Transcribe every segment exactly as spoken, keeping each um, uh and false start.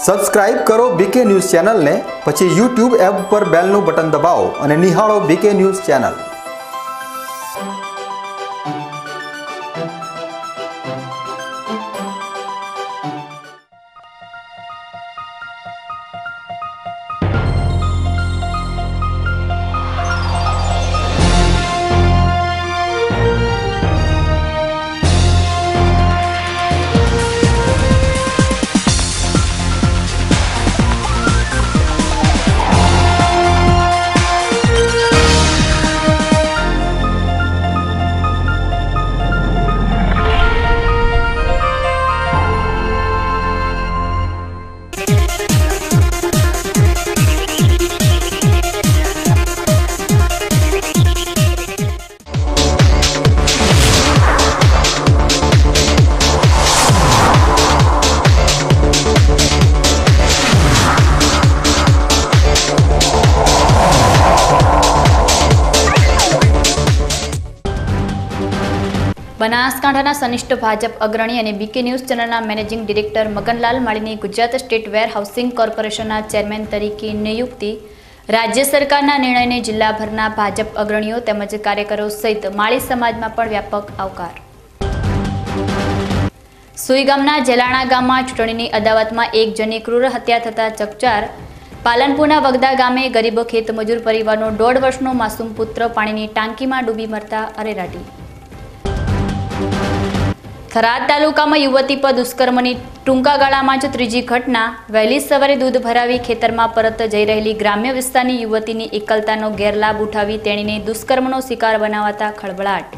Subscribe કરો બીકે news ચેનલને, પછી યુટ્યુબ એપ પર બેલનું બટન દબાવો અને નિહાળો બીકે ન્યૂઝ ચેનલ। બનાસકાંઠાના સનિષ્ઠ ભાજપ અગ્રણી અને બીકે ન્યૂઝ ચેનલના મેનેજિંગ ડિરેક્ટર મગનલાલ માળીની ગુજરાત સ્ટેટ વેર હાઉસિંગ કોર્પોરેશનના ચેરમેન તરીકે નિયુક્તિ। રાજ્ય સરકારના નિર્ણયને જિલ્લાભરના ભાજપ અગ્રણીઓ તેમજ કાર્યકરો સહિત માળી સમાજમાં પણ વ્યાપક આવકાર। સુઈ ગામના જેલાણા ગામમાં ચૂંટણીની અદાવતમાં એક જણની ક્રૂર હત્યા થતા ચકચાર। પાલનપુરના વગદા ગામે ગરીબ ખેતમજૂર પરિવારનો દોઢ વર્ષનો માસૂમ પુત્ર પાણીની ટાંકીમાં ડૂબી મરતા અરેરાટી। થરાદ તાલુકામાં યુવતી પર દુષ્કર્મની ટૂંકા ગાળામાં જ ત્રીજી ઘટના। વહેલી સવારે દૂધ ભરાવી ખેતરમાં પરત જઈ રહેલી ગ્રામ્ય વિસ્તારની યુવતીની એકલતાનો ગેરલાભ ઉઠાવી તેણીને દુષ્કર્મનો શિકાર બનાવતા ખળભળાટ।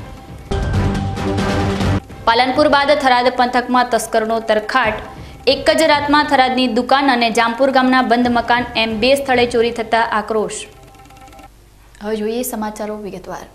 પાલનપુર બાદ થરાદ પંથકમાં તસ્કરનો તરખાટ। એક જ રાતમાં થરાદની દુકાન અને જામપુર ગામના બંધ મકાન એમ બે સ્થળે ચોરી થતા આક્રોશ। હવે જોઈએ સમાચારો વિગતવાર।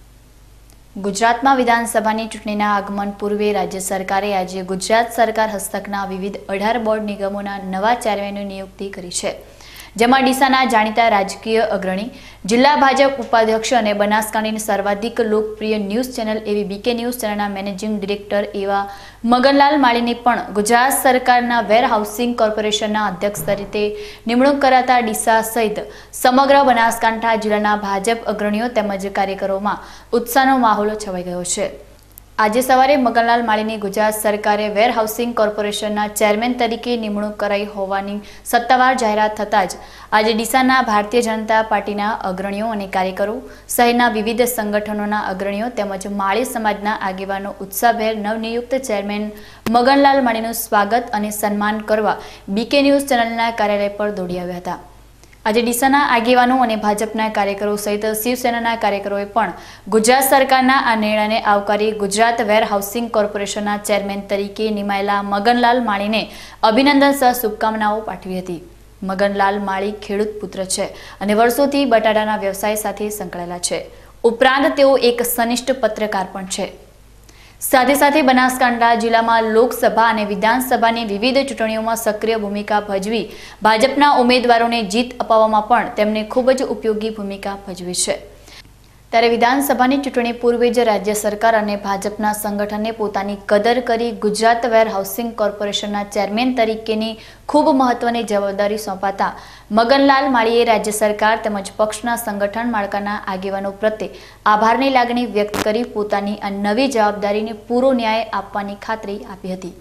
ગુજરાતમાં વિધાનસભાની ચૂંટણીના આગમન પૂર્વે રાજ્ય સરકારે આજે ગુજરાત સરકાર હસ્તકના વિવિધ અઢાર બોર્ડ નિગમોના નવા ચેરમેનની નિયુક્તિ કરી છે, જેમાં ડીસાના જાણીતા રાજકીય અગ્રણી, જિલ્લા ભાજપ ઉપાધ્યક્ષ અને બનાસકાંઠાની સર્વાધિક લોકપ્રિય ન્યૂઝ ચેનલ એવી બીકે ન્યૂઝ ચેનલના મેનેજિંગ ડિરેક્ટર એવા મગનલાલ માળીની પણ ગુજરાત સરકારના વેર હાઉસિંગ કોર્પોરેશનના અધ્યક્ષ તરીકે નિમણૂક કરાતા ડીસા સહિત સમગ્ર બનાસકાંઠા જિલ્લાના ભાજપ અગ્રણીઓ તેમજ કાર્યકરોમાં ઉત્સાહનો માહોલ છવાઈ ગયો છે। આજે સવારે મગનલાલ માળીની ગુજરાત સરકારે વેર હાઉસિંગ કોર્પોરેશનના ચેરમેન તરીકે નિમણૂક કરાઈ હોવાની સત્તાવાર જાહેરાત થતાં જ આજે ડીસાના ભારતીય જનતા પાર્ટીના અગ્રણીઓ અને કાર્યકરો સહિતના વિવિધ સંગઠનોના અગ્રણીઓ તેમજ માળી સમાજના આગેવાનો ઉત્સાહભેર નવનિયુક્ત ચેરમેન મગનલાલ માળીનું સ્વાગત અને સન્માન કરવા બીકે ન્યૂઝ ચેનલના કાર્યાલય પર દોડી આવ્યા હતા। આજે ડીસાના આગેવાનો અને ભાજપના કાર્યકરો સહિત શિવસેનાના કાર્યકરોએ પણ ગુજરાત સરકારના આ નિર્ણયને આવકારી ગુજરાત વેર હાઉસિંગ કોર્પોરેશનના ચેરમેન તરીકે નિમાયેલા મગનલાલ માળીને અભિનંદન સહ શુભકામનાઓ પાઠવી હતી। મગનલાલ માળી ખેડૂત પુત્ર છે અને વર્ષોથી બટાટાના વ્યવસાય સાથે સંકળાયેલા છે। ઉપરાંત તેઓ એક સનિષ્ઠ પત્રકાર પણ છે। સાથે સાથે બનાસકાંઠા જિલ્લામાં લોકસભા અને વિધાનસભાની વિવિધ ચૂંટણીઓમાં સક્રિય ભૂમિકા ભજવી ભાજપના ઉમેદવારોને જીત અપાવવામાં પણ તેમણે ખૂબ જ ઉપયોગી ભૂમિકા ભજવી છે। ત્યારે વિધાનસભાની ચૂંટણી પૂર્વે જ રાજ્ય સરકાર અને ભાજપના સંગઠને પોતાની કદર કરી ગુજરાત વેર હાઉસિંગ કોર્પોરેશનના ચેરમેન તરીકેની ખૂબ મહત્વની જવાબદારી સોંપાતા મગનલાલ માળીએ રાજ્ય સરકાર તેમજ પક્ષના સંગઠન માળખાના આગેવાનો પ્રત્યે આભારની લાગણી વ્યક્ત કરી પોતાની આ નવી જવાબદારીને પૂરો ન્યાય આપવાની ખાતરી આપી હતી।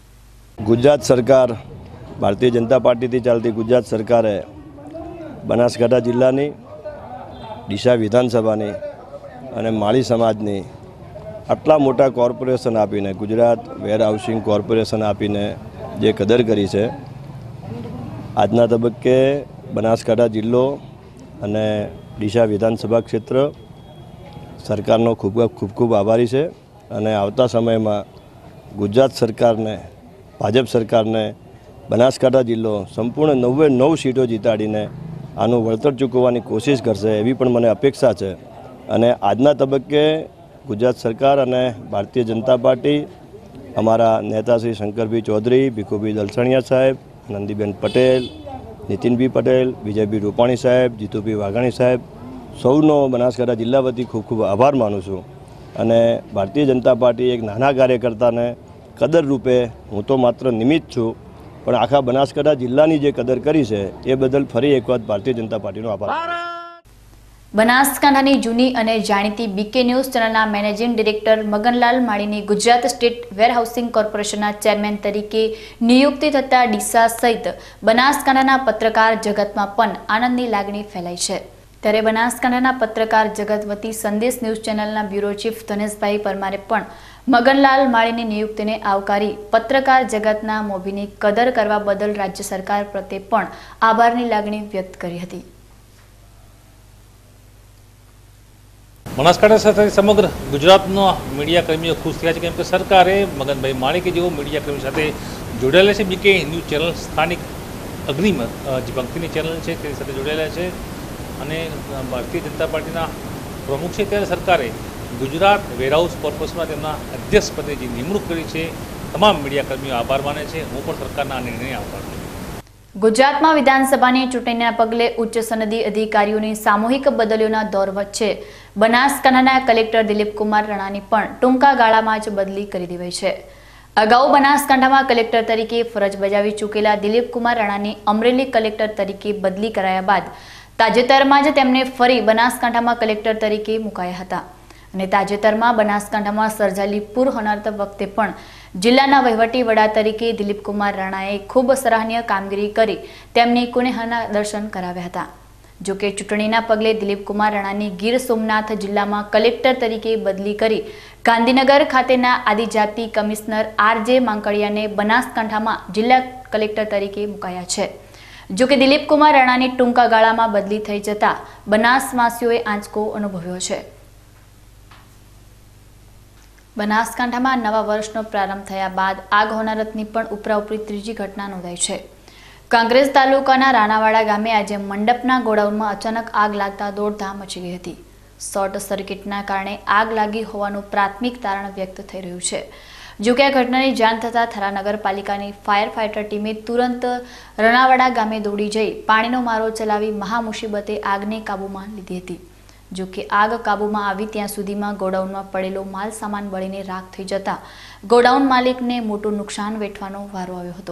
ગુજરાત સરકાર ભારતીય જનતા પાર્ટીથી ચાલતી ગુજરાત સરકારે બનાસકાંઠા જિલ્લાની ડીસા વિધાનસભાની અને માળી સમાજની આટલા મોટા કોર્પોરેશન આપીને ગુજરાત વેર હાઉસિંગ કોર્પોરેશન આપીને જે કદર કરી છે, આજના તબક્કે બનાસકાંઠા જિલ્લો અને ડીસા વિધાનસભા ક્ષેત્ર સરકારનો ખૂબ ખૂબ ખૂબ આભારી છે અને આવતા સમયમાં ગુજરાત સરકારને, ભાજપ સરકારને બનાસકાંઠા જિલ્લો સંપૂર્ણ નવે નવ સીટો જીતાડીને આનું વળતર ચૂકવવાની કોશિશ કરશે એવી પણ મને અપેક્ષા છે। અને આજના તબક્કે ગુજરાત સરકાર અને ભારતીય જનતા પાર્ટી, અમારા નેતા શ્રી શંકરભાઈ ચૌધરી, ભીખુભાઈ દલસણિયા સાહેબ, નંદીબેન પટેલ, નીતિનભાઈ પટેલ, વિજયભાઈ રૂપાણી સાહેબ, જીતુભાઈ વાઘાણી સાહેબ, સૌનો બનાસકાંઠા જિલ્લા વતી ખૂબ ખૂબ આભાર માનું છું। અને ભારતીય જનતા પાર્ટી એક નાના કાર્યકર્તાને કદર રૂપે હું તો માત્ર નિમિત્ત છું, પણ આખા બનાસકાંઠા જિલ્લાની જે કદર કરી છે એ બદલ ફરી એક વખત ભારતીય જનતા પાર્ટીનો આભાર. બનાસકાંઠાની જૂની અને જાણીતી બીકે ન્યૂઝ ચેનલના મેનેજિંગ ડિરેક્ટર મગનલાલ માળીની ગુજરાત સ્ટેટ વેરહાઉસિંગ કોર્પોરેશનના ચેરમેન તરીકે નિયુક્તિ થતા ડીસા સહિત બનાસકાંઠાના પત્રકાર જગતમાં પણ આનંદની લાગણી ફેલાઈ છે. ત્યારે બનાસકાંઠાના પત્રકાર જગત વતી સંદેશ ન્યૂઝ ચેનલના બ્યુરો ચીફ ધનેશભાઈ પરમારે પણ મગનલાલ માળીની નિયુક્તિને આવકારી પત્રકાર જગતના મોભીની કદર કરવા બદલ રાજ્ય સરકાર પ્રત્યે પણ આભારની લાગણી વ્યક્ત કરી હતી. બનાસકાંઠા સાથે સમગ્ર ગુજરાતનો મીડિયા કર્મીઓ ખુશ થયા છે, કેમ કે સરકારે મગનભાઈ માળી કે જેવો મીડિયા કર્મી સાથે જોડાયેલા છે. બીકે ન્યૂઝ ચેનલ સ્થાનિક અગ્નિમ જે ભક્તિની ચેનલ છે તેની સાથે જોડાયેલા છે અને ભારતીય જનતા પાર્ટીના પ્રમુખ છે. ત્યારે સરકારે ગુજરાત વેરહાઉસ કોર્પોરેશનમાં તેમના અધ્યક્ષ પદે જે નિમણૂક કરી છે તમામ મીડિયા કર્મીઓ આભાર માને છે. હું પણ સરકારના આ નિર્ણય આભાર માનું છું. ગુજરાતમાં વિધાનસભાની ચૂંટણીના પગલે ઉચ્ચ સનદી અધિકારીઓની સામૂહિક બદલીઓના દોર વચ્ચે બનાસકાંઠાના કલેક્ટર દિલીપ કુમાર રણાની પણ ટૂંકા ગાળામાં જ બદલી કરી દેવાઈ છે. અગાઉ બનાસકાંઠામાં કલેક્ટર તરીકે ફરજ બજાવી ચૂકેલા દિલીપ કુમાર રણાની અમરેલી કલેક્ટર તરીકે બદલી કરાયા બાદ તાજેતરમાં જ તેમને ફરી બનાસકાંઠામાં કલેક્ટર તરીકે મુકાયા હતા અને તાજેતરમાં બનાસકાંઠામાં સર્જાયેલી પૂર હોનારત વખતે પણ જિલ્લાના વહીવટી વડા તરીકે દિલીપ કુમાર રાણાએ ખૂબ સરાહનીય કામગીરી કરી તેમની કુનેહના દર્શન કરાવ્યા હતા. જોકે ચૂંટણીના પગલે દિલીપ કુમાર રાણાની ગીર સોમનાથ જિલ્લામાં કલેક્ટર તરીકે બદલી કરી ગાંધીનગર ખાતેના આદિજાતિ કમિશનર આર જે માંકડિયાને બનાસકાંઠામાં જિલ્લા કલેક્ટર તરીકે મુકાયા છે. જોકે દિલીપ કુમાર રાણાની ટૂંકા ગાળામાં બદલી થઈ જતા બનાસવાસીઓએ આંચકો અનુભવ્યો છે. બનાસકાંઠામાં નવા વર્ષનો પ્રારંભ થયા બાદ આગ હોનારતની પણ ઉપરાઉપરી ત્રીજી ઘટના નોંધાઈ છે. કાંગ્રેસ તાલુકાના રાણાવાડા ગામે આજે મંડપના ગોડાઉનમાં અચાનક આગ લાગતા દોડધામ મચી ગઈ હતી. શોર્ટ સર્કિટના કારણે આગ લાગી હોવાનું પ્રાથમિક તારણ વ્યક્ત થઈ રહ્યું છે. જોકે આ ઘટનાની જાણ થતાં થરા નગરપાલિકાની ફાયર ફાઇટર ટીમે તુરંત રાણાવાડા ગામે દોડી જઈ પાણીનો મારો ચલાવી મહા મુસીબતે આગને કાબૂમાં લીધી હતી. જોકે આગ કાબૂમાં આવી ત્યાં સુધીમાં ગોડાઉનમાં પડેલો માલ સામાન બળીને રાખ થઈ જતા ગોડાઉન માલિકને મોટું નુકસાન વેઠવાનો વારો આવ્યો હતો.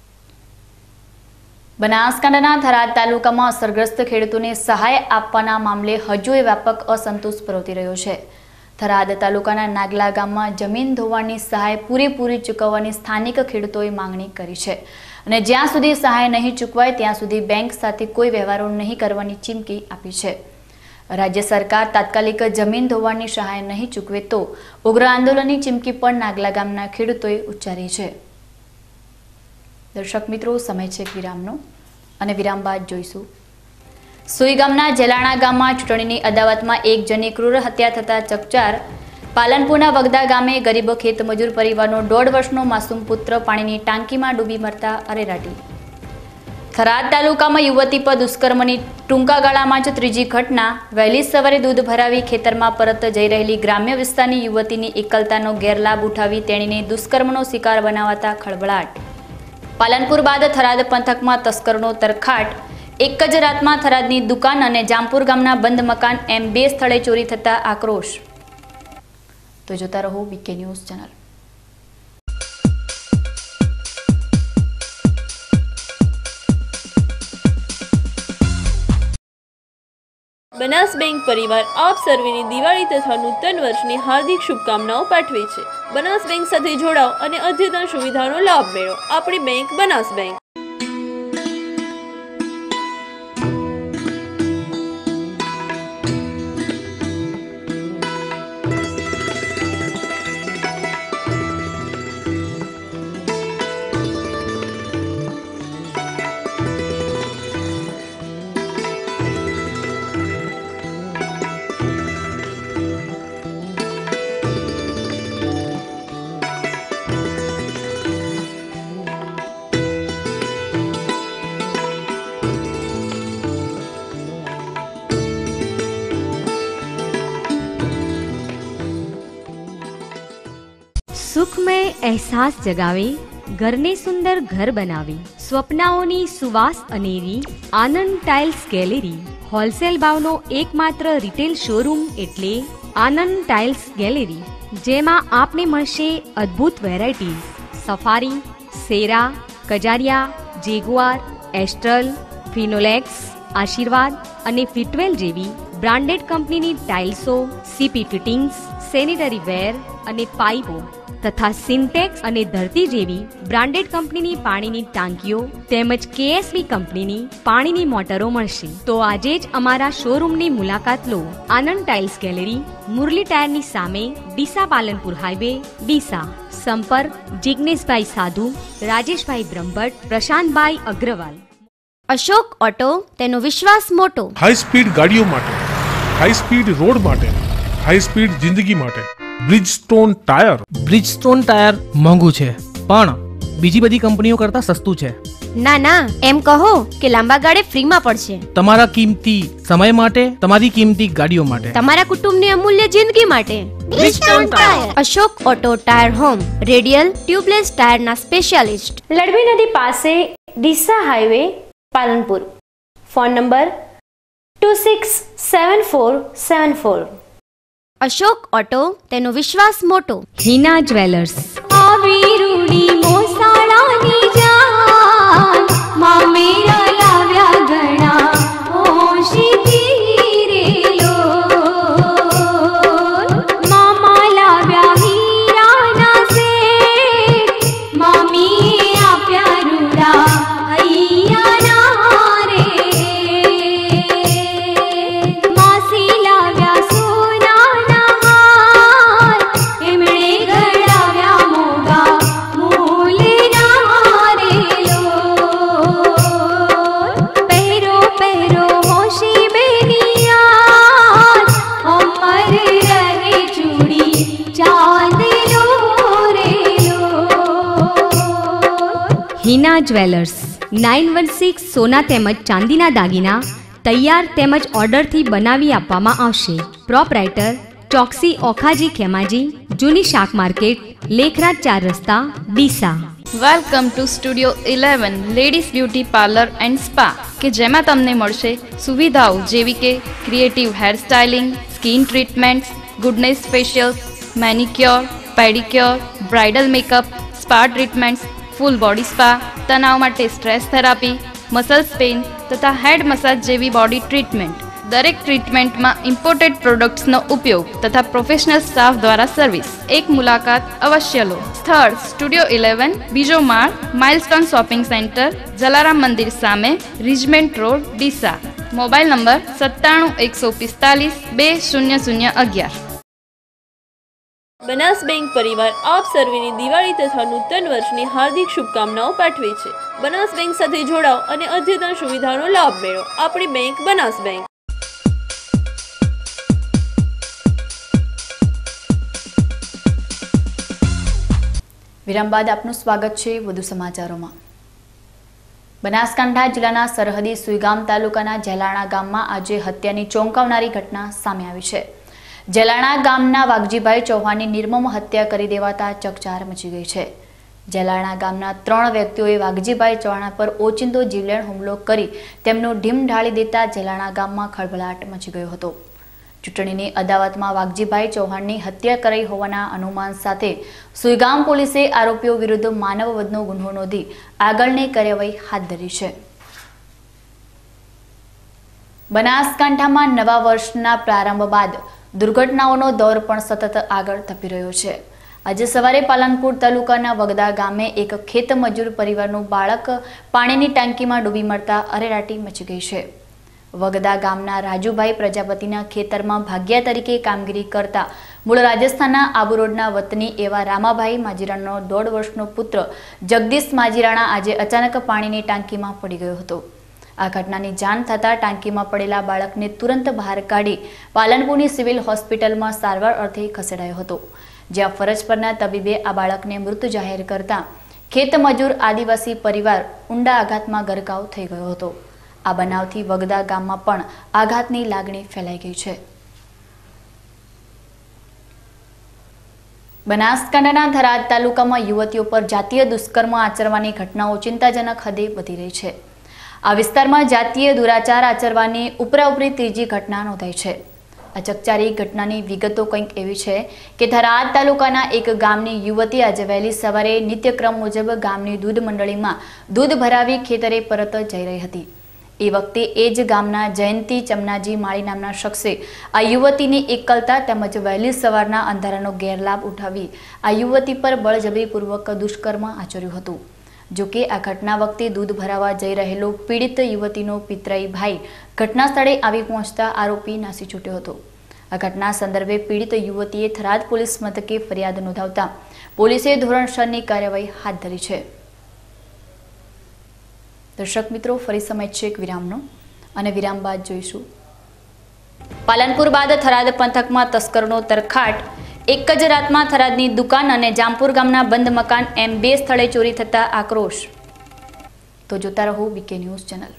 બનાસકાંઠાના થરાદ તાલુકામાં અસરગ્રસ્ત ખેડૂતોને સહાય આપવાના મામલે હજુ વ્યાપક અસંતોષ પ્રવર્તી રહ્યો છે. થરાદ તાલુકાના નાગલા ગામમાં જમીન ધોવાણની સહાય પૂરેપૂરી ચૂકવવાની સ્થાનિક ખેડૂતોએ માંગણી કરી છે અને જ્યાં સુધી સહાય નહીં ચૂકવાય ત્યાં સુધી બેંક સાથે કોઈ વ્યવહારો નહીં કરવાની ચીમકી આપી છે. રાજ્ય સરકાર તાત્કાલિક જમીન ધોવાણની સહાય નહીં ચૂકવે તો ઉગ્ર આંદોલનની ચીમકી પણ નાગલા ગામના ખેડૂતોએ ઉચ્ચારી છે. દર્શક મિત્રો, સમય છે વિરામનો અને વિરામ બાદ જોઈશું. સુઈ ગામના જેલાણા ગામમાં ચૂંટણીની અદાવતમાં એક જણની ક્રૂર હત્યા થતા ચકચાર. પાલનપુરના વગદા ગામે ગરીબ ખેતમજૂર પરિવારનો દોઢ વર્ષનો માસૂમ પુત્ર પાણીની ટાંકીમાં ડૂબી મરતા અરેરાટી. થરાદ તાલુકામાં યુવતી પર દુષ્કર્મની ટૂંકા ગાળામાં જ ત્રીજી ઘટના. વહેલી સવારે દૂધ ભરાવી ખેતરમાં પરત જઈ રહેલી ગ્રામ્ય વિસ્તારની યુવતીની એકલતાનો ગેરલાભ ઉઠાવી તેણીને દુષ્કર્મનો શિકાર બનાવતા ખળભળાટ. પાલનપુર બાદ થરાદ પંથકમાં તસ્કરનો તરખાટ. એક જ રાતમાં થરાદની દુકાન અને જામપુર ગામના બંધ મકાન એમ બે સ્થળે ચોરી થતા આક્રોશ. તો જોતા રહો BK news channel. Banas bank પરિવાર આપ સર્વેની દિવાળી તથા નૂતન વર્ષની હાર્દિક શુભકામનાઓ પાઠવે છે. બનાસ બેંક સાથે જોડાઓ અને અદ્યતન સુવિધાનો લાભ મેળવો. આપણી બેંક બનાસ બેંક. સુખમય અહેસાસ જગાવે, ઘરને સુંદર ઘર બનાવે, સ્વપ્નાઓની સુવાસ અનેરી આનંદ ટાઇલ્સ ગેલેરી. હોલસેલ ભાવનો એકમાત્ર રિટેલ શોરૂમ એટલે આનંદ ટાઇલ્સ ગેલેરી, જેમાં આપને મળશે અદ્ભુત varieties. Safari, Cera, Kajaria, Jaguar, Astral, Finolex, Ashirvad અને ફિટવેલ જેવી બ્રાન્ડેડ કંપનીની ટાઇલ્સો, સીપી ફિટિંગ્સ, સેનિટરી વેર અને પાઇપો તથા સિન્ટેક્સ અને ધરતી જેવી બ્રાન્ડેડ કંપનીની પાણીની ટાંકીઓ તેમજ કેએસબી કંપનીની પાણીની મોટરો મળશે. તો આજે જ અમારા શોરૂમની મુલાકાત લો. આનંદ ટાઇલ્સ ગેલેરી, મુરલી ટાયરની સામે, ડીસા પાલનપુર હાઈવે, ડીસા. સંપર્ક જિગ્નેશભાઈ સાધુ, રાજેશભાઈ બ્રહ્મભટ્ટ, પ્રશાંતભાઈ અગ્રવાલ. અશોક ઓટો, તેનો વિશ્વાસ મોટો. હાઈ સ્પીડ ગાડીઓ માટે, હાઈ સ્પીડ રોડ માટે, હાઈ સ્પીડ જિંદગી માટે બ્રિજસ્ટોન ટાયર. બ્રિજસ્ટોન ટાયર મોંઘું છે પણ બીજી બધી કંપનીઓ કરતાં સસ્તું છે. ના ના, એમ કહો કે લાંબા ગાળે ફ્રીમાં પડશે. તમારા કિંમતી સમય માટે, તમારી કિંમતી ગાડીઓ માટે, તમારા કુટુંબની અમૂલ્ય જિંદગી માટે Bridgestone tyre. Ashok auto tyre home, radial tubeless ટાયરના સ્પેશિયાલિસ્ટ. લડવી નદી પાસે, Deesa highway, Palanpur. Phone number two six seven four seven four. Ashok auto, તેનો વિશ્વાસ મોટો. હિના જ્વેલર્સ. આવી રૂડી મોસાળાની જાન, માં મેરા લાવ્યા ઘણા હોશીથી રે લોલ. મામા લાવ્યા હીરાના સેટ, મમ્મીએ આપ્યા રૂડા હૈયાના રે. માસી લાવ્યા સોનાના હાર, એમણે ઘડાવ્યા મોગા મૂલના રે લોલ. પહેરો પહેરો હોશી બેનિયાર, અમર રહે ચૂડી ચાંદલો રે લોલ. Hina jewellers. Nine one six સોના તેમજ ચાંદીના દાગીના તૈયાર તેમજ ઓર્ડરથી બનાવી આપવામાં આવશે. પ્રોપરાઇટર ચોકસી ઓખાજી ખેમાજી, જૂની શાક માર્કેટ, લેખરાજ ચાર રસ્તા, Deesa. Welcome to studio eleven ladies beauty parlour and spa, કે જેમાં તમને મળશે સુવિધાઓ જેવી કે creative hair styling, skin treatments, goodness facial, manicure, pedicure, bridal makeup, spa treatments, full body spa, તણાવ માટે સ્ટ્રેસ થેરાપી, મસલ્સ પેઇન તથા હેડ મસાજ જેવી બોડી ટ્રીટમેન્ટ. દરેક ટ્રીટમેન્ટમાં ઇમ્પોર્ટેડ પ્રોડક્ટ્સનો ઉપયોગ તથા પ્રોફેશનલ સ્ટાફ દ્વારા સર્વિસ. એક મુલાકાત અવશ્ય લો. સ્થળ સ્ટુડિયો ઇલેવન, બીજો માળ, માઇલસ્ટોન શોપિંગ સેન્ટર, જલારામ મંદિર સામે, regiment road, Deesa. Mobile number સત્તાણું એકસો પિસ્તાલીસ બે શૂન્ય શૂન્ય અગિયાર. બનાસ બેંક પરિવાર આપ સર્વેની દિવાળી તથા નૂતન વર્ષની હાર્દિક શુભકામનાઓ પાઠવે છે. બનાસ બેંક સાથે જોડાઓ અને અદ્યતન સુવિધાનો લાભ મેળવો. આપણી બેંક બનાસ બેંક. વિરામ બાદ આપનું સ્વાગત છે વધુ સમાચારોમાં. બનાસકાંઠા જિલ્લાના સરહદી સુઈગામ તાલુકાના જેલાણા ગામમાં આજે હત્યાની ચોંકાવનારી ઘટના સામે આવી છે. જેલાણા ગામના વાઘજીભાઈ ચૌહાણની નિર્મમ હત્યા કરી દેવાતા ચકચાર મચી ગઈ છે. જેલાણા ગામના ત્રણ વ્યક્તિઓએ વાઘજીભાઈ ચૌહાણ પર ઓચિંતો જીવલેણ હુમલો કરી તેમનું ઢીમ ઢાળી દેતા જેલાણા ગામમાં ખળભળાટ મચી ગયો હતો. ચૂંટણીની અદાવતમાં વાઘજીભાઈ ચૌહાણની હત્યા કરાઈ હોવાના અનુમાન સાથે સુઈગામ પોલીસે આરોપીઓ વિરુદ્ધ માનવ વધનો ગુનો નોંધી આગળની કાર્યવાહી હાથ ધરી છે. બનાસકાંઠામાં નવા વર્ષના પ્રારંભ બાદ દુર્ઘટનાઓનો દોર પણ સતત આગળ ધપી રહ્યો છે. આજે સવારે પાલનપુર તાલુકાના વગદા ગામે એક ખેત મજૂર પરિવારનું બાળક પાણીની ટાંકીમાં ડૂબી મળતા અરેરાટી મચી ગઈ છે. વગદા ગામના રાજુભાઈ પ્રજાપતિના ખેતરમાં ભાગ્યા તરીકે કામગીરી કરતા મૂળ રાજસ્થાનના આબુ રોડના વતની એવા રામાભાઈ માજીરાણાનો દોઢ વર્ષનો પુત્ર જગદીશ માજીરાણા આજે અચાનક પાણીની ટાંકીમાં પડી ગયો હતો. આ ઘટનાની જાણ થતાં ટાંકીમાં પડેલા બાળકને તુરંત બહાર કાઢી પાલનપુરની સિવિલ હોસ્પિટલમાં સારવાર અર્થે ખસેડાયો હતો, જ્યાં ફરજ પરના તબીબે આ બાળકને મૃત જાહેર કરતા ખેત મજૂર આદિવાસી પરિવાર ઊંડા આઘાતમાં ગરકાવ થઈ ગયો હતો. આ બનાવથી વગદા ગામમાં પણ આઘાતની લાગણી ફેલાઈ ગઈ છે. બનાસકાંઠાના થરાદ તાલુકામાં યુવતીઓ પર જાતીય દુષ્કર્મ આચરવાની ઘટનાઓ ચિંતાજનક હદે વધી રહી છે. આ વિસ્તારમાં જાતીય દુરાચાર આચરવાની ઉપરાઉપરી ત્રીજી ઘટના નોંધાઈ છે. આ ચકચારી ઘટનાની વિગતો કંઈક એવી છે કે થરાદ તાલુકાના એક ગામની યુવતી આજે વહેલી સવારે નિત્યક્રમ મુજબ ગામની દૂધ મંડળીમાં દૂધ ભરાવી ખેતરે પરત જઈ રહી હતી। એ વખતે એ જ ગામના જયંતી ચમનાજી માળી નામના શખ્સે આ યુવતીની એકલતા તેમજ વહેલી સવારના અંધારાનો ગેરલાભ ઉઠાવી આ યુવતી પર બળજબરીપૂર્વક દુષ્કર્મ આચર્યું હતું। જોકે આ ઘટના વખતે દૂધ ભરાવા જઈ રહેલો પીડિત યુવતીનો પિતરાઈ ભાઈ ઘટના સ્થળે આવી પહોંચતા આરોપી નાસી છૂટ્યો હતો। આ ઘટના સંદર્ભે પીડિત યુવતીએ થરાદ પોલીસ મથકે ફરિયાદ નોંધાવતા પોલીસે ધોરણસરની કાર્યવાહી હાથ ધરી છે। દર્શક મિત્રો, ફરી સમય છે એક વિરામનો અને વિરામ બાદ જોઈશું પાલનપુર બાદ થરાદ પંથકમાં તસ્કરનો તરખાટ। એક જ રાતમાં થરાદની દુકાન અને જામપુર ગામના બંધ મકાન એમ બે સ્થળે ચોરી થતા આક્રોશ। તો જોતા રહો BK news channel.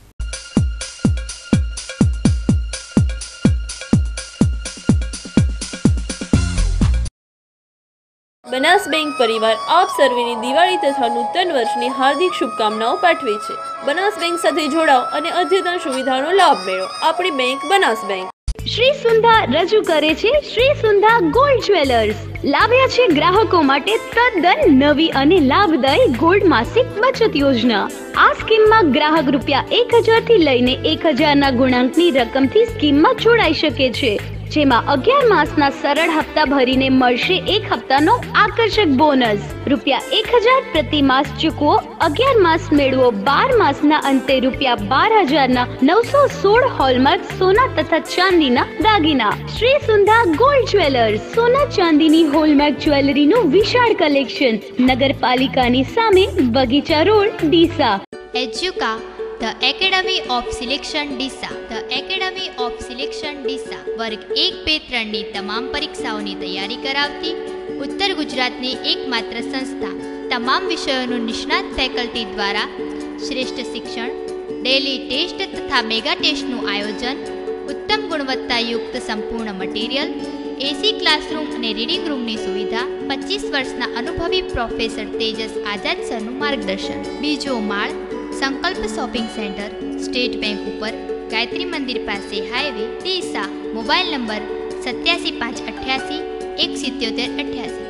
Banas bank પરિવાર આપ સર્વેની દિવાળી તથા નૂતન વર્ષની હાર્દિક શુભકામનાઓ પાઠવે છે। બનાસ બેંક સાથે જોડાઓ અને અદ્યતન સુવિધાનો લાભ મેળવો। આપણી બેંક બનાસ બેંક। શ્રી સુંધા રજૂ કરે છે શ્રી સુંધા ગોલ્ડ જ્વેલર્સ લાવ્યા છે ગ્રાહકો માટે તદ્દન નવી અને લાભદાયી ગોલ્ડ માસિક બચત યોજના। આ સ્કીમમાં ગ્રાહક રૂપિયા એક હજાર થી લઈને એક હજાર ના ગુણાંકની રકમથી સ્કીમમાં જોડાઈ શકે છે, જેમાં અગિયાર માસના સરળ હપ્તા ભરીને મળશે એક હપ્તાનો આકર્ષક બોનસ। રૂપિયા એક હજાર પ્રતિ માસ ચૂકવો, અગિયાર માસ મેળવો, બાર માસના અંતે રૂપિયા બાર હજારના નવસો સોળ હોલમાર્ક સોના તથા ચાંદીના દાગીના। શ્રી સુંધા ગોલ્ડ જ્વેલર્સ સોના ચાંદીની હોલમાર્ક જ્વેલરીનું વિશાળ કલેક્શન, નગરપાલિકાની સામે, બગીચા road, Deesa. Educa The Academy of Selection Deesa The Academy of Selection Deesa વર્ગ એક બે ત્રણની તમામ પરીક્ષાઓની તૈયારી કરાવતી ઉત્તર ગુજરાતની એકમાત્ર સંસ્થા। તમામ વિષયોનું નિષ્ણાત ફેકલ્ટી દ્વારા શ્રેષ્ઠ શિક્ષણ, ડેલી ટેસ્ટ તથા મેગા ટેસ્ટનું આયોજન, ઉત્તમ ગુણવત્તાયુક્ત સંપૂર્ણ મટીરિયલ, એસી ક્લાસરૂમ અને રીડિંગ રૂમની સુવિધા, પચીસ વર્ષના અનુભવી પ્રોફેસર તેજસ આઝાદ સરનું માર્ગદર્શન। બીજો માળ, સંકલ્પ શોપિંગ સેન્ટર, સ્ટેટ બેંક ઉપર, ગાયત્રી મંદિર પાસે, હાઈવે, ડીસા। મોબાઈલ નંબર સત્યાસી પાંચ અઠ્યાસી એક સિત્યોતેર અઠ્યાસી।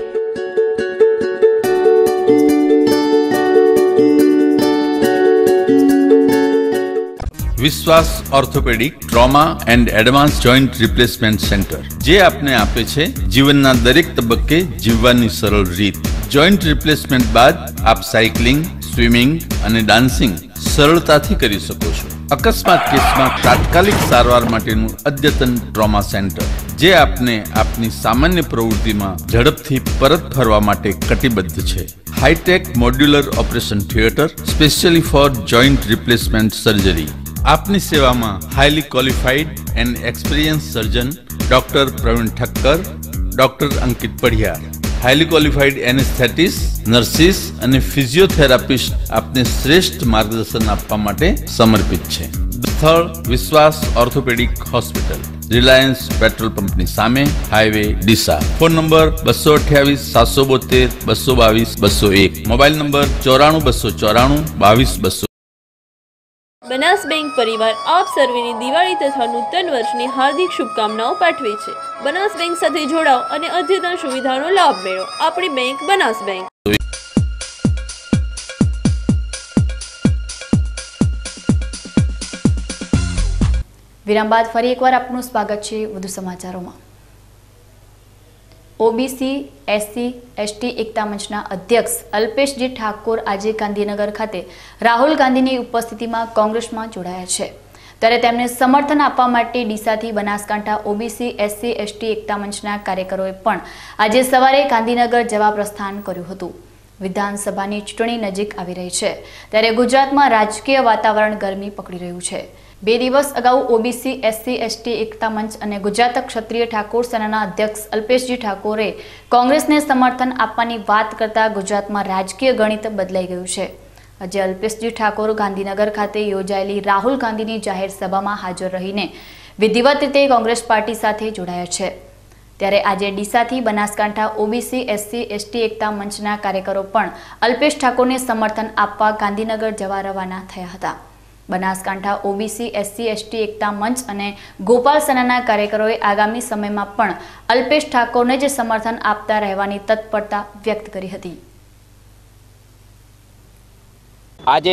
Vishwas orthopaedic trauma and advance joint replacement centre, જે આપને આપે છે જીવનના દરેક તબક્કે જીવવાની સરળ રીત। જોઈન્ટ રિપ્લેસમેન્ટ બાદ આપ સાયકલિંગ, સ્વિમિંગ અને ડાન્સિંગ સરળતાથી કરી શકો છો। અકસ્માત કેસમાં તાત્કાલિક સારવાર માટેનું અદ્યતન ટ્રોમા સેન્ટર, જે આપને આપની સામાન્ય પ્રવૃત્તિમાં ઝડપથી પરત ફરવા માટે કટિબદ્ધ છે। Hitech modular operation theatre specially for joint replacement surgery. આપની સેવામાં highly qualified and experience surgeon doctor Pravin Thakkar, doctor Ankit Padhiyar, highly qualified anaesthetist, nurses અને ફિઝિયોથેરાપિસ્ટ આપને શ્રેષ્ઠ માર્ગદર્શન આપવા માટે સમર્પિત છે। સ્થળ વિશ્વાસ ઓર્થોપેડિક હોસ્પિટલ, રિલાયન્સ પેટ્રોલ પંપની સામે, હાઈવે, ડીસા। ફોન નંબર બસો અઠ્યાવીસ સાતસો બોતેર બસો બાવીસ બસો એક। મોબાઈલ નંબર ચોરાણું બસો ચોરાણું બાવીસ બસો। બનાસ બેંક પરિવાર આપ સર્વેની દિવાળી તથા નૂતન વર્ષની હાર્દિક શુભકામનાઓ પાઠવે છે। બનાસ બેંક સાથે જોડાઓ અને અદ્યતન સુવિધાનો લાભ મેળવો। આપણી બેંક બનાસ બેંક। વિરામ બાદ ફરી એકવાર આપનું સ્વાગત છે વધુ સમાચારોમાં। ઓબીસી એસસી એસટી એકતા મંચના અધ્યક્ષ અલ્પેશજી ઠાકોર આજે ગાંધીનગર ખાતે રાહુલ ગાંધીની ઉપસ્થિતિમાં કોંગ્રેસમાં જોડાયા છે, ત્યારે તેમને સમર્થન આપવા માટે ડીસાથી બનાસકાંઠા ઓબીસી એસસી એસટી એકતા મંચના કાર્યકરોએ પણ આજે સવારે ગાંધીનગર જવા પ્રસ્થાન કર્યું હતું। વિધાનસભાની ચૂંટણી નજીક આવી રહી છે, ત્યારે ગુજરાતમાં રાજકીય વાતાવરણ ગરમી પકડી રહ્યું છે। બે દિવસ અગાઉ ઓબીસી એસસી એસટી એકતા મંચ અને ગુજરાત ક્ષત્રિય ઠાકોર સેનાના અધ્યક્ષ અલ્પેશજી ઠાકોરે કોંગ્રેસને સમર્થન આપવાની વાત કરતા ગુજરાતમાં રાજકીય ગણિત બદલાઈ ગયું છે। આજે અલ્પેશજી ઠાકોર ગાંધીનગર ખાતે યોજાયેલી રાહુલ ગાંધીની જાહેર સભામાં હાજર રહીને વિધિવત રીતે કોંગ્રેસ પાર્ટી સાથે જોડાયા છે, ત્યારે આજે ડીસાથી બનાસકાંઠા ઓબીસી એસસી એસટી એકતા મંચના કાર્યકરો પણ અલ્પેશ ઠાકોરને સમર્થન આપવા ગાંધીનગર જવા રવાના થયા હતા। બનાસકાંઠા ઓબીસી એસસી એસટી એકતા મંચ અને ગોપાલ સેનાના કાર્યકરોએ આગામી સમયમાં પણ અલ્પેશ ઠાકોરને જ સમર્થન આપતા રહેવાની તત્પરતા વ્યક્ત કરી હતી. આજે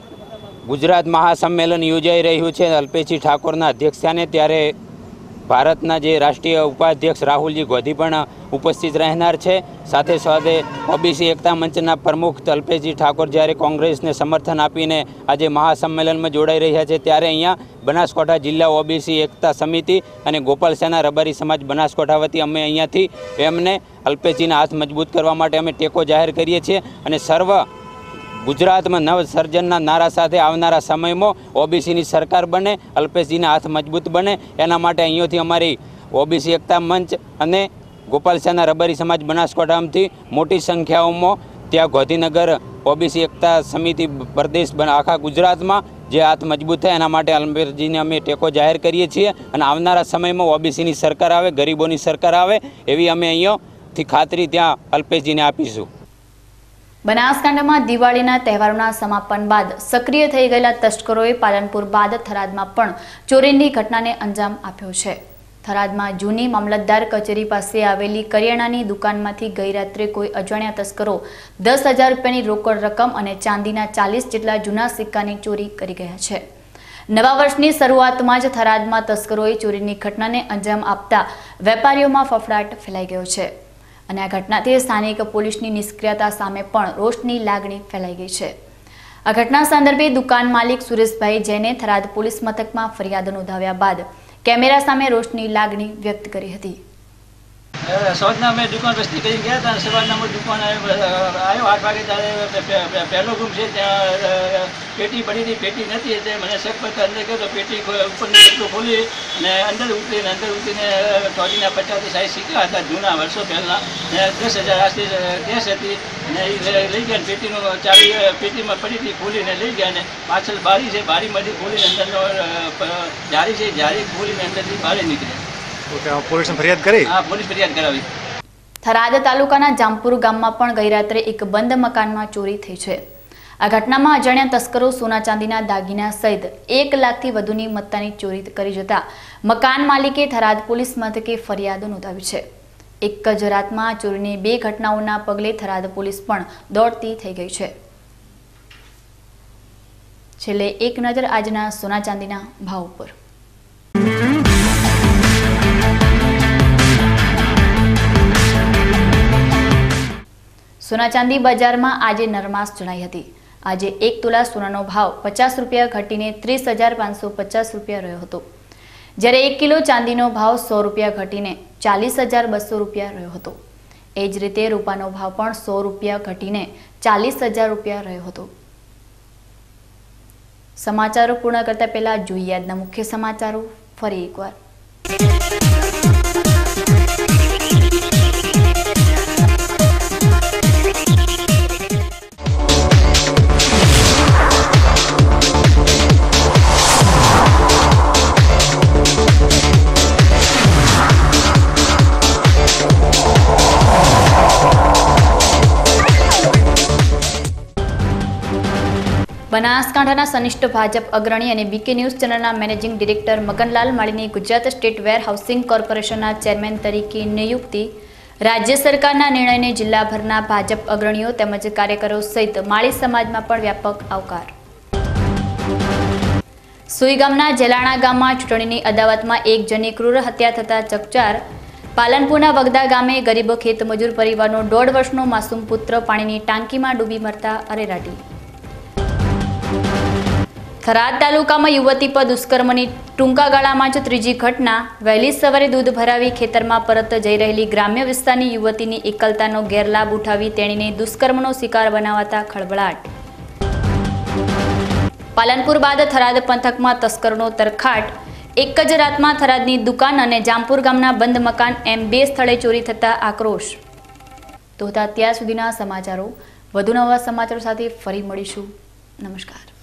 ગુજરાત મહાસંમેલન યોજાઈ રહ્યું છે અલ્પેશજી ઠાકોરના અધ્યક્ષસ્થાને, ત્યારે ભારતના જે રાષ્ટ્રીય ઉપાધ્યક્ષ રાહુલજી ગોધી પણ ઉપસ્થિત રહેનાર છે. સાથે સાથે ઓબીસી એકતા મંચના પ્રમુખ અલ્પેશજી ઠાકોર જ્યારે કોંગ્રેસને સમર્થન આપીને આજે મહાસંમેલનમાં જોડાઈ રહ્યા છે, ત્યારે અહીંયા બનાસકાંઠા જિલ્લા ઓબીસી એકતા સમિતિ અને ગોપાલ સેના રબારી સમાજ બનાસકાંઠા વતી અમે અહીંયાથી એમને અલ્પેશજીના હાથ મજબૂત કરવા માટે અમે ટેકો જાહેર કરીએ છીએ અને સર્વ ગુજરાતમાં નવ સર્જનના નારા સાથે આવનારા સમયમાં ઓબીસીની સરકાર બને, અલ્પેશજીના હાથ મજબૂત બને, એના માટે અહીંયાથી અમારી ઓબીસી એકતા મંચ અને ગોપાલ સેના રબારી સમાજ બનાસકાંઠામાંથી મોટી સંખ્યાઓમાં ત્યાં ગાંધીનગર ઓબીસી એકતા સમિતિ પ્રદેશ આખા ગુજરાતમાં જે હાથ મજબૂત થાય એના માટે અલ્પેશજીને અમે ટેકો જાહેર કરીએ છીએ અને આવનારા સમયમાં ઓબીસીની સરકાર આવે, ગરીબોની સરકાર આવે એવી અમે અહીંયાથી ખાતરી ત્યાં અલ્પેશજીને આપીશું. બનાસકાંઠામાં દિવાળીના તહેવારોના સમાપન બાદ સક્રિય થઈ ગયેલા તસ્કરોએ પાલનપુર બાદ થરાદમાં પણ ચોરીની ઘટનાને અંજામ આપ્યો છે. થરાદમાં જૂની મામલતદાર કચેરી પાસે આવેલી કરિયાણાની દુકાનમાંથી ગઈ રાત્રે કોઈ અજાણ્યા તસ્કરો દસ હજાર રૂપિયાની રોકડ રકમ અને ચાંદીના ચાલીસ જેટલા જૂના સિક્કાની ચોરી કરી ગયા છે. નવા વર્ષની શરૂઆતમાં જ થરાદમાં તસ્કરોએ ચોરીની ઘટનાને અંજામ આપતા વેપારીઓમાં ફફડાટ ફેલાઈ ગયો છે અને આ ઘટનાથી સ્થાનિક પોલીસની નિષ્ક્રિયતા સામે પણ રોષની લાગણી ફેલાઈ ગઈ છે. આ ઘટના સંદર્ભે દુકાન માલિક સુરેશભાઈ જૈને થરાદ પોલીસ મથકમાં ફરિયાદ નોંધાવ્યા બાદ કેમેરા સામે રોષની લાગણી વ્યક્ત કરી હતી. સવારના મેં દુકાન રસ્તી કરી ગયા હતા. સવારના મેં દુકાન આવ્યો આઠ વાગે ત્યારે પહેલો રૂમ છે ત્યાં પેટી પડી હતી, પેટી નથી એટલે મને શક પર અંદર ગયો તો પેટી ઉપરની એટલું ખોલી અને અંદર ઉતરીને અંદર ઉતરીને ચોરીના પચાસથી સાઠ સિક્કા હતા જૂના વર્ષો પહેલાં ને દસ હજાર આશરી કેશ હતી અને એ લઈ ગયા. પેટીનું ચાવી પેટીમાં પડી હતી, ખોલીને લઈ ગયા અને પાછળ બારી છે, બારીમાંથી ખોલીને અંદરનો જારી છે, જારી ખોલીને અંદરથી બહાર નીકળ્યા. પોલીસને ફરિયાદ કરી? હા, પોલીસ ફરિયાદ કરાવી. થરાદ તાલુકાના જામપુર ગામમાં પણ ગઈ રાત્રે એક બંધ મકાનમાં ચોરી થઈ છે. આ ઘટનામાં અજાણ્યા તસ્કરો સોના ચાંદીના દાગીના સહિત એક લાખથી વધુની મત્તાની ચોરી કરી જતા મકાન માલિકે થરાદ પોલીસ મથકે ફરિયાદ નોંધાવી છે. એક જ રાતમાં ચોરીની બે ઘટનાઓના પગલે થરાદ પોલીસ પણ દોડતી થઈ ગઈ છે. છેલ્લે એક નજર આજના સોના ચાંદીના ભાવ ઉપર. સોના ચાંદી બજારમાં આજે નરમાશ જણાઈ હતી. આજે એક તોલા સોનાનો ભાવ પચાસ રૂપિયા ઘટીને ત્રીસ હજાર પાંચસો પચાસ રૂપિયા રહ્યો હતો, જ્યારે એક કિલો ચાંદીનો ભાવ સો રૂપિયા ઘટીને ચાલીસ હજાર બસો રૂપિયા રહ્યો હતો. એ જ રીતે રૂપાનો ભાવ પણ સો રૂપિયા ઘટીને ચાલીસ હજાર રૂપિયા રહ્યો હતો. સમાચારો પૂર્ણ કરતા પહેલા જોઈએ આજના મુખ્ય સમાચારો ફરી એકવાર. બનાસકાંઠાના સનિષ્ઠ ભાજપ અગ્રણી અને બીકે ન્યૂઝ ચેનલના મેનેજિંગ ડિરેક્ટર મગનલાલ માળીની ગુજરાત સ્ટેટ વેર હાઉસિંગ કોર્પોરેશનના ચેરમેન તરીકે નિયુક્તિ. રાજ્ય સરકારના નિર્ણયને જિલ્લાભરના ભાજપ અગ્રણીઓ તેમજ કાર્યકરો સહિત માળી સમાજમાં પણ વ્યાપક આવકાર. સુઈ ગામના જેલાણા ગામમાં ચૂંટણીની અદાવતમાં એક જણની ક્રૂર હત્યા થતા ચકચાર. પાલનપુરના વગદા ગામે ગરીબ ખેતમજૂર પરિવારનો દોઢ વર્ષનો માસૂમ પુત્ર પાણીની ટાંકીમાં ડૂબી મરતા અરેરાટી. થરાદ તાલુકામાં યુવતી પર દુષ્કર્મની ટૂંકા ગાળામાં જ ત્રીજી ઘટના. વહેલી સવારે દૂધ ભરાવી ખેતરમાં પરત જઈ રહેલી ગ્રામ્ય વિસ્તારની યુવતીની એકલતાનો ગેરલાભ ઉઠાવી તેણીને દુષ્કર્મનો શિકાર બનાવાતા ખળભળાટ. પાલનપુર બાદ થરાદ પંથકમાં તસ્કરનો તરખાટ. એક જ રાતમાં થરાદની દુકાન અને જામપુર ગામના બંધ મકાન એમ બે સ્થળે ચોરી થતા આક્રોશ. તો હતા અત્યાર સુધીના સમાચારો. વધુ નવા સમાચારો સાથે ફરી મળીશું. નમસ્કાર.